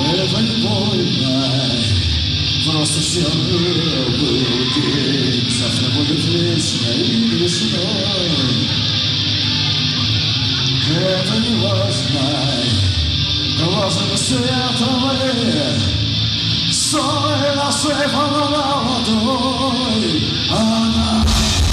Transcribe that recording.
Это не больно, просто вчера был день, завтра будет вечно и весной. Это не важно, важен световый, соль насыпана на ладонь, она